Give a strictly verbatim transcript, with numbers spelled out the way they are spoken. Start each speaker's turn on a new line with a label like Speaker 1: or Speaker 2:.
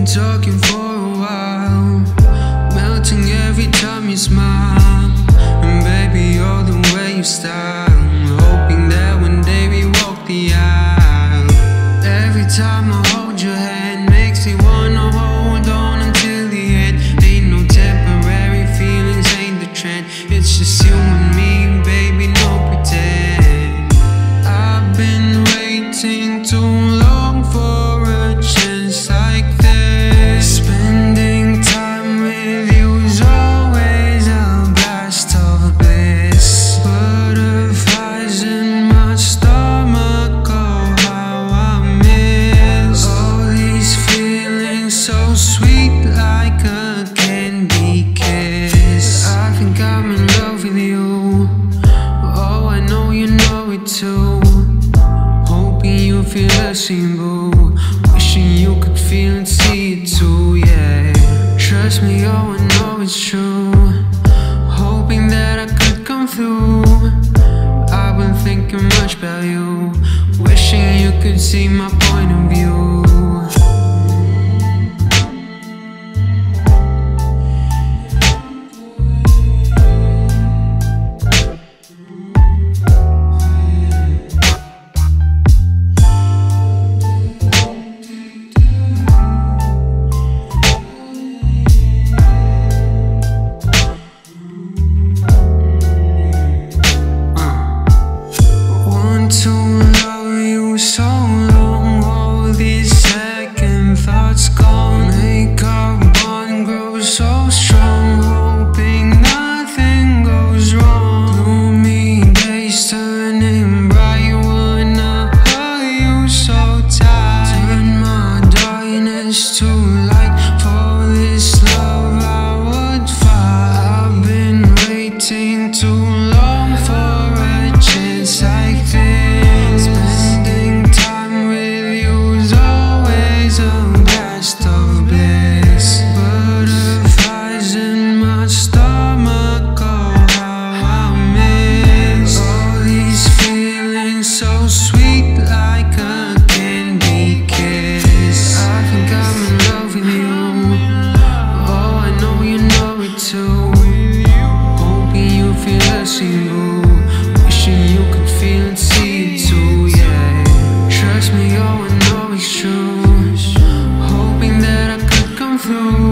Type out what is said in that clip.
Speaker 1: talking for a while, melting every time you smile. And baby, you're the way you style, hoping that one day we walk the aisle. Every time I hold your hand, makes me wanna hold on until the end. Ain't no temporary feelings, ain't the trend. It's just you and me, baby, no pretend. I've been waiting too long for a chance like this. Spending time with you is always a blast of bliss. Butterflies in my stomach, oh how I miss all these feelings, so sweet like a candy kiss. I think I'm in love with you, oh I know you know it too. Hoping you feel the same, boo. Wishing you could feel and see it too, yeah. Trust me, oh I know it's true. Hoping that I could come through. I've been thinking much about you, wishing you could see my point of view. To love you so long, all these second thoughts gone. Make our bond grow so strong, hoping nothing goes wrong. Gloomy days turning bright, wanna hug you so tight. Turn my darkness to light, for this love I would fight. I've been waiting too long for a chance like this. Spending time with you is always a blast of bliss. Butterflies in my stomach, oh how I miss all these feelings, so sweet like a candy kiss. I think I'm in love with you, oh I know you know it too. Hoping you feel the same, boo. Wishing you could feel and see it too, yeah. Trust me, oh I know it's true. Hoping that I could come through.